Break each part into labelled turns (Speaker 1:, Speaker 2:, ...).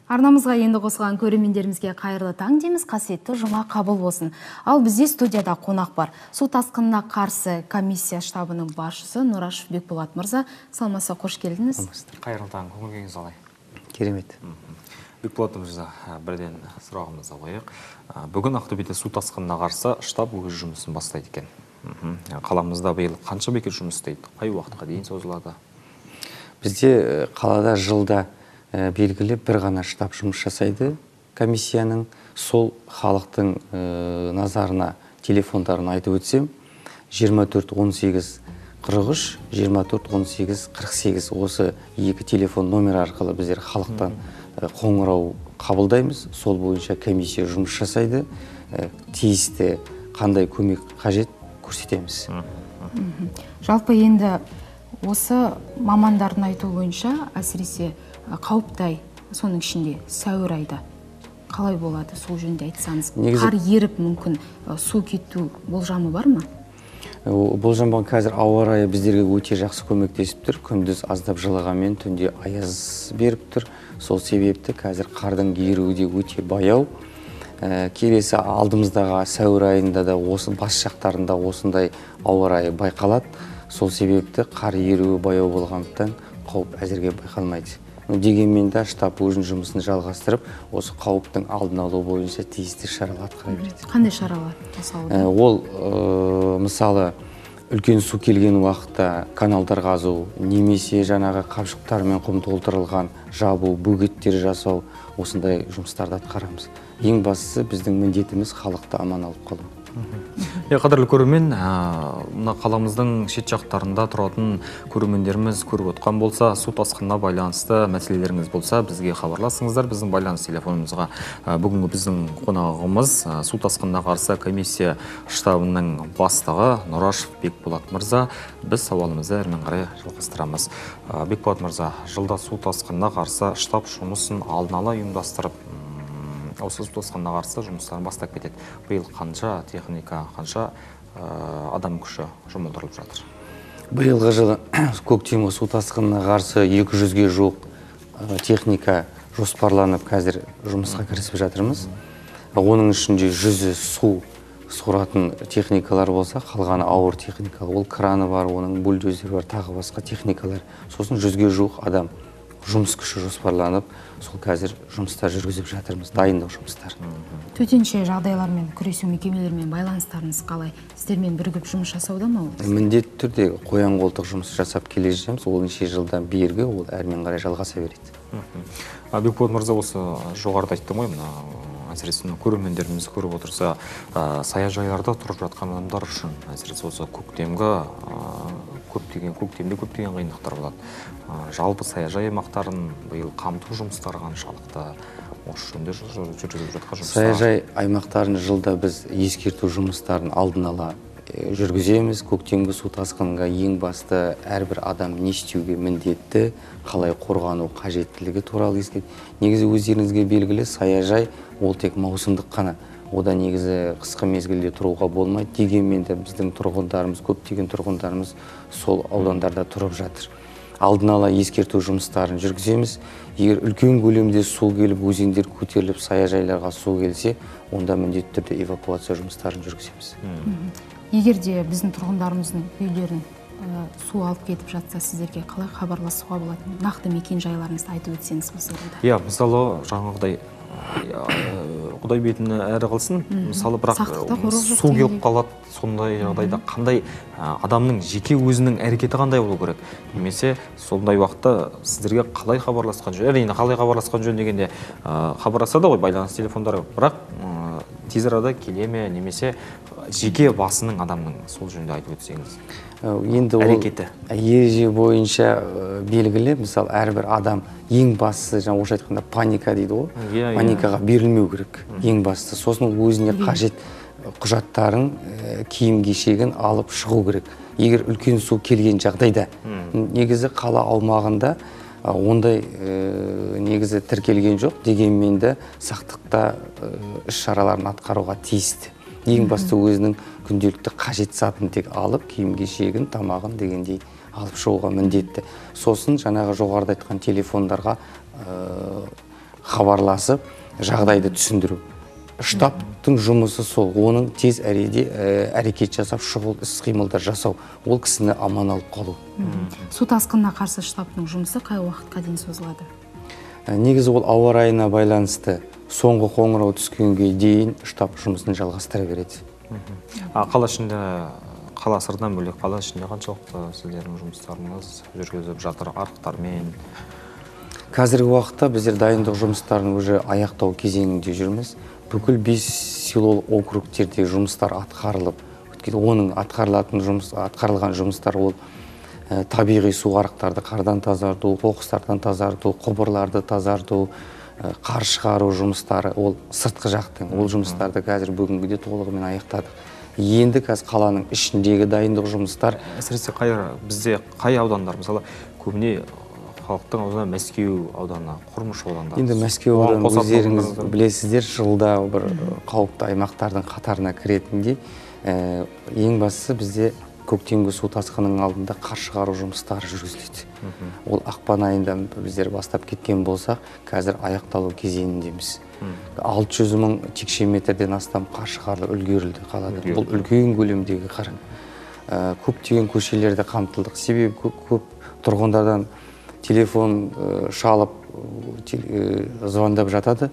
Speaker 1: Арнамызға енді қосылған көрермендерімізге қайырлы таң дейміз, қасиетті жұма қабыл болсын. Ал бізде студияда қонақ бар. Су тасқынына қарсы комиссия штабының басшысы Нұрашев Бекболат мырза. Саламатсыз, қош келдіңіз.
Speaker 2: Қайырлы таң, көңіл-күйіңіз қалай?
Speaker 3: Керемет.
Speaker 2: Бекболат мырза, бірден сұрағымызды алайық. Бүгін Ақтөбеде су тасқынына қарсы штаб өз жұмысын бастайды екен. Қаламызда биыл қанша бекет жұмыс істейді? Қай уақытқа дейін созылады?
Speaker 3: Бізде қалада жылда белгілі бір ғана штаб жұмыс жасайды. Комиссияның сол халықтың назарына телефондарын айтып өтсем, 24-18-43, 24-18-48 осы екі телефон номер арқылы біздер халықтан қоңырау қабылдаймыз. Сол бойынша комиссия жұмыс жасайды. Тиісті қандай көмек қажет көрсетеміз.
Speaker 1: Жалпы енді осы мамандардың айтуы бойынша әсіресе қауіптай, соның ішінде сәуір айда қалай болады, сол жөнінде айтсаңыз? Қар еріп мүмкін су кету болжамы бар ма?
Speaker 3: Болжам қазір ауа райы біздерге өте жақсы көмектесіп тұр. Күндіз аздап жылығанмен түнде аяз беріп тұр. Сол себепті қазір қардың еруі де өте баяу. Келесі алдымыздағы сәуір айында да осы бас жақтарында осындай ауа райы байқалады. Сол себепті қар еруі баяу болғандықтан қауіп әзірге байқалмайды. Дегенмен де штаб өзінің жұмысын жалғастырып, осы қауіптің алдын алу бойынша тиісті шаралар атқара береді.
Speaker 1: Қандай шаралар жасалуда?
Speaker 3: Ол мысалы үлкен су келген уақытта каналдар қазу, немесе жаңағы қапшықтар мен құм толтырылған жабу, бөгеттер жасау, осындай жұмыстарды атқарамыз. Ең бастысы біздің міндетіміз халықты аман алып қалу.
Speaker 2: Қадірлі көрермен, мына қаламыздың шет жақтарында тұратын көрермендеріміз көріп отқан болса, су тасқынына байланысты мәселелеріңіз болса, бізге хабарласыңыздар. Біздің байланыс телефонымызға бүгінгі біздің қонағымыз су тасқынына қарсы комиссия штабының бастығы Нұрашев Бекболат мырза. Біз сауалымызды әрмен қарай жалғастырамыз. Бекболат мырза, жылда су тасқынына қарсы штаб жұмысын алдын ала ұйымдастырып, осы су тасқынына қарсы жұмыстарын бастап кетеді. Биыл қанша техника, қанша адам күші жұмылдырылып жатыр?
Speaker 3: Биылғы жылы көктемгі су тасқынына қарсы 200-ге жуық техника жоспарланып, қазір жұмысқа кірісіп жатырмыз. Оның ішінде 100-і су соратын техникалар болса, қалғаны ауыр техникалар. Ол краны бар, оның бульдозері бар, тағы басқа техникалар. Сосын 100-ге жуық адам жұмыс күші жоспарланып, сол қазір жұмыстар жүргізіп жатырмыз, дайындық жұмыстар.
Speaker 1: Төтенше жағдайлармен күресу мекемелермен байланыстарыңыз қалай? Сіздермен бірігіп жұмыс жасауда ма?
Speaker 3: Міндетті түрде қоян қолтық жұмыс жасап келе жатырмыз. Ол неше жылдан бергі, ол әрмен қарай жалғаса береді.
Speaker 2: Бекболат мырза, осы жоғарыда айттым ғой, әсіресе көрермендеріміз көріп отырса, саяжайларда тұрып жатқан адамдар үшін, әсіресе осы көктемде көптеген қиындықтар болады. Жалпы саяжай аймақтарын биыл қамту жұмыстары қаншалықты, осы жөнінде жүргізіліп жатқан жұмыстар?
Speaker 3: Саяжай аймақтарын жылда біз ескерту жұмыстарын алдын ала жүргіземіз. Көктемгі су тасқынға ең басты әрбір адам не істеуге міндетті, қалай қорғану қажеттілігі туралы ескерту. Негізі өздеріңізге белгілі, саяжай ол тек маусымдық қана. Ода негізі қысқы мезгілде тұруға болмайды. Дегенмен де біздің тұрғындарымыз, көптеген тұрғындарымыз сол аудандарда тұрып жатыр. Алдын ала ескерту жұмыстарын жүргіземіз. Егер үлкен көлемде су келіп, өзендер көтеріліп, саяжайларға су келсе, онда міндетті түрде эвакуация жұмыстарын жүргіземіз.
Speaker 1: Егер де біздің тұрғындарымыздың үйлерін су алып кетіп жатса, сіздерге қалай хабарласуға болады? Нақты мекен жайларыңызды айтып өтсеңіз біздерге.
Speaker 2: Мысалы, жаңағыдай Құдай бетіне әрі қылсын, мысалы, бірақ су келіп қалады, сондай жағдайда қандай адамның жеке өзінің әрекеті қандай болу керек? Немесе сондай уақытта сіздерге қалай хабарласқан жөн? Әрине, қалай хабарласқан жөн дегенде хабарласады ғой байланыс телефондары, бірақ тез арада келе ме, немесе жеке басының адамның, сол жөнінде айтып өтсеңіз.
Speaker 3: Енді
Speaker 2: әрекеті
Speaker 3: ереже бойынша белгілі, мысалы, әрбір адам ең бастысы, жаңа орысша айтқанда паника дейді ғой, паникаға берілмеу керек, ең бастысы. Сосын өзіне қажет құжаттарын, киім кешегін алып шығу керек. Егер үлкен су келген жағдайда, негізі қала аумағында ондай негізі тіркелген жоқ, дегенмен де сақтықта іс шараларын атқаруға тиісті. Ең басты өзінің күнделікті қажет затын тек алып, киім кешегін, тамағын дегендей алып шығуға міндетті. Сосын жаңағы жоғарыда айтқан телефондарға хабарласып жағдайды түсіндіру. Штабтың жұмысы сол, оның тез әрекет жасап, шұғыл іс-қимылдар жасау, ол кісіні аман алып қалу.
Speaker 1: Су тасқынына қарсы штабтың жұмысы қай уақытқа дейін созылады?
Speaker 3: Негізі ол ауа райына байланысты соңғы қоңырау түскенге дейін штаб жұмысын жалғастыра береді.
Speaker 2: Қала ішінде, қала сырдан бөлек, қала ішінде қаншалықты сіздердің жұмыстарыңыз жүргізіп жатыр арықтармен?
Speaker 3: Қазіргі уақытта біздер дайындық жұмыстарын уже аяқтау кезеңінде жүрміз. Бүкіл 5 селолық округтерде жұмыстар атқарылып, оның атқарылған жұмыстар ол табиғи су арықтарды қардан тазарту, қоқыстардан тазарту, құбырларды тазарту, қар шығару жұмыстары, ол сыртқы жақтың. Ол жұмыстарды қазір бүгінгіде толығымен аяқтадық. Енді қазір қаланың ішіндегі дайындық жұмыстар.
Speaker 2: Әсіресе бізде қай аудандар, мысалы, көбіне халықтың ауданы Мәскеу ауданы, Құрмыш аудандары.
Speaker 3: Енді Мәскеу ауданы өздеріңіз білесіздер, жылда бір қауіпті аймақтардың қатарына кіретінде. Ең бастысы бізде көктемгі су тасқынының алдында қар шығару жұмыстары жүргізіледі. Ол ақпан айында біздер бастап кеткен болсақ, қазір аяқталу кезеңіндеміз. 600 мың текше метрден астам қар шығарылып үлгерілді қалада. Бұл үлкен көлемдегі қар. Көптеген көшелерді қамтылдық. Себебі көп тұрғындардан телефон шалып, звондап жатады.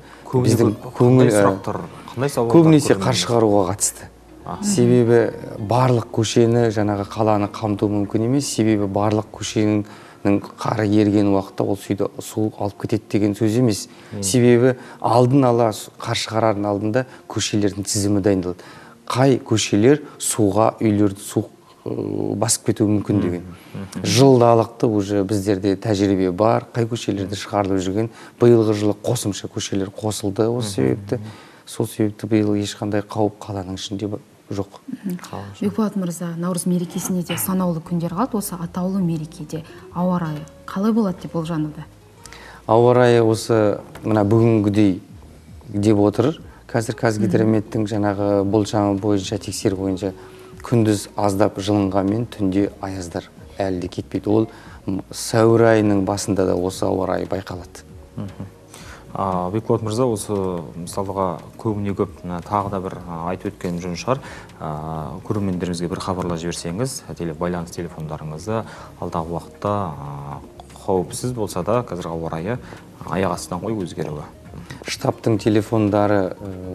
Speaker 3: Көбінесе қар шығаруға қатысты. Себебі барлық көшені, жаңағы қаланы қамту мүмкін емес. Себебі барлық көшенің қары ерген уақытта ол су алып кетеді деген сөз емес. Себебі алдын ала қар шығарардың алдында көшелердің тізімі дайындалды. Қай көшелер суға, үйлерді су басып кетуі мүмкін деген. Жылдалықты уже біздерде тәжірибе бар. Қай көшелерді шығарылып жүрген. Биылғы жылы қосымша көшелер қосылды осы себепті. Сол себепті биыл ешқандай қауіп қаланың ішінде жоқ.
Speaker 1: Бекболат мырза, Наурыз мерекесіне де санаулы күндер қалды. Осы атаулы мерекеде ауа райы қалай болады деп болжануда?
Speaker 3: Ауа райы осы мына бүгінгідей деп отыр. Қазір Қазгидрометтің жаңағы болжамы бойынша, тексеру бойынша күндіз аздап жылынғанмен түнде аяздар әлі де кетпейді. Ол сәуір айының басында да осы ауа райы байқалады.
Speaker 2: Бекболат мырза, осы мысалға көбіне көп тағы да бір айтып өткен жөн шығар. Көрермендерімізге бір хабарлап жіберсеңіз, байланыс телефондарыңызды алдағы уақытта қауіпсіз болса да, қазір ауа райы аяқ астынан ғой өзгеруі.
Speaker 3: Штабтың телефондары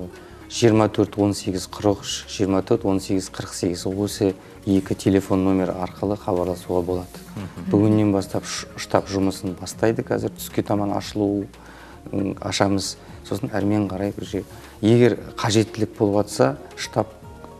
Speaker 3: 24-18-43, 24-18-48 осы екі телефон номер арқылы хабарласуға болады. Бүгіннен бастап штаб жұмысын бастайды. Қазір түске таман ашамыз. Сосын әрмен қарай егер қажеттілік болып жатса, штаб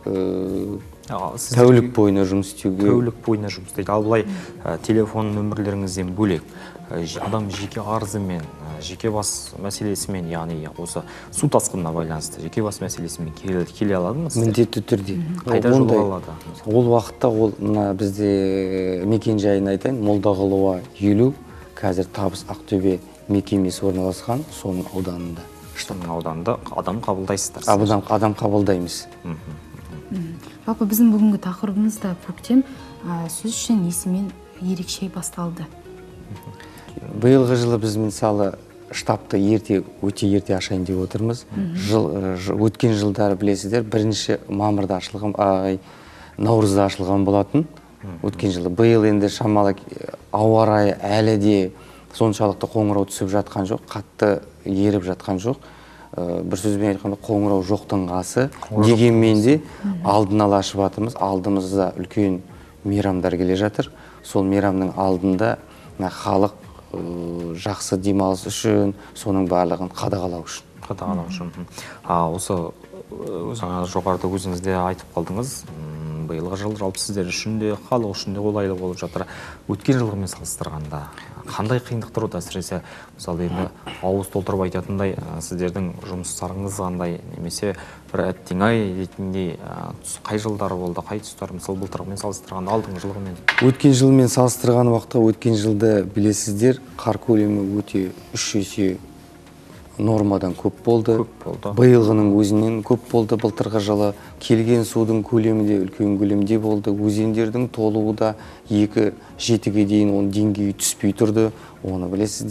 Speaker 3: тәулік бойына жұмыс істеуге.
Speaker 2: Тәулік бойына жұмыс істейді. Ал бұлай телефон нөмірлеріңізден бөлек адам жеке арызымен, жеке бас мәселесімен, яғни осы су тасқынына байланысты жеке бас мәселесімен келе алады ма?
Speaker 3: Міндетті түрде.
Speaker 2: Қайда жолға алады?
Speaker 3: Ол уақытта мына бізде мекен жайын айтайын, Молдағұлова 50, қазір Табыс Ақтөбе мекемесі орналасқан, соның ауданында.
Speaker 2: Штабтың ауданында адам қабылдайсыздар?
Speaker 3: Адам қабылдаймыз.
Speaker 1: Жалпы біздің бүгінгі тақырыбымыз да көктем сөз үшін несімен ерекше басталды?
Speaker 3: Биылғы жылы біз мысалы штабты өте ерте ашайын деп отырмыз. Өткен жылдары білесіздер, 1 мамырда ашылған, наурызда ашылған болатын. Өткен жылы. Биыл енді шамалы ауа райы әлі де соншалықты қоңырау түсіп жатқан жоқ, қатты еріп жатқан жоқ. Бір сөзбен айтқанда қоңырау жоқтың қасы. Дегенмен де алдын ала ашып жатырмыз. Алдымызда үлкен мейрамдар келе жатыр. Сол мейрамның алдында халық жақсы демалыс үшін, соның барлығын қадағалау үшін.
Speaker 2: Осы жоғарыда өзіңізде айтып қалдыңыз, биылғы жыл жалпы сіздер үшін де, халық үшін де қолайлы болып жатыр. Өткен жылғымен салыстырғанда қандай қиындықтар болды? Әсіресе мысалы енді ауыз толтырып айтатындай сіздердің жұмыстарыңыз қандай, немесе бір әттең-ай дейтіндей қай жылдары болды, қай тұстары, мысалы былтырғымен салыстырғанда, алдыңғы жылғымен?
Speaker 3: Өткен жылмен салыстырған уақытта өткен жылды білесіздер, қар көлемі өте 3 есе нормадан көп болды. Биылғының өзінен көп болды. Былтырғы жылы келген судың көлемі де үлкен көлемде болды. Өзендердің толуы да 2-7-ге дейін оның деңгейі түспей тұрды. Оны білесіздер.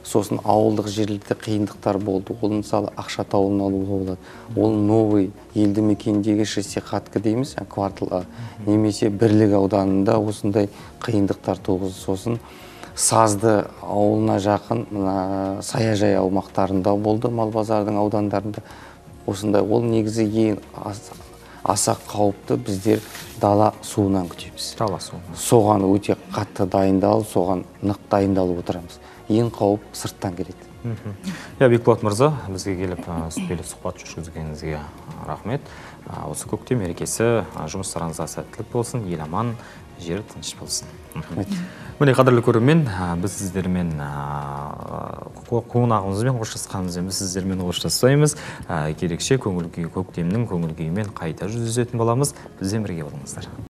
Speaker 3: Сосын ауылдық жерлерде қиындықтар болды. Ол мысалы Ақшатауын алуға болады. Ол новый елді мекендегі шестихатка дейміз, кварталға, немесе Бірлік ауданында осындай қиындықтар туғызды. Сосын Сазды ауылына жақын саяжай аумақтарында болды, Малбазардың аудандарында. Осындай, ол негізі ең аса қауіпті, біздер дала суынан күтеміз.
Speaker 2: Дала суынан.
Speaker 3: Соған өте қатты дайындалып, соған нық дайындалып отырамыз. Ең қауіп сырттан келеді.
Speaker 2: Бекболат мырза, бізге келіп сүбелі сұхбат жүргізгеніңізге рахмет. Осы көктем мерекесі жұмыстарыңызға сәттілік болсын, ел аман, жер тыныш болсын. Міне, қадірлі көрермен, біз сіздермен қонағымызбен қоштасқанымызбен біз сіздермен қоштаспаймыз. Керекше көктемнің көңіл күйімен қайта жүздесетін боламыз. Бізбен бірге болыңыздар.